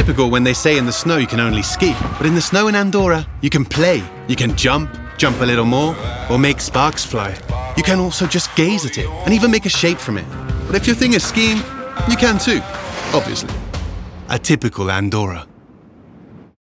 typical when they say in the snow you can only ski, but in the snow in Andorra, you can play. You can jump a little more, or make sparks fly. You can also just gaze at it, and even make a shape from it. But if your thing is skiing, you can too, obviously. Atypical Andorra.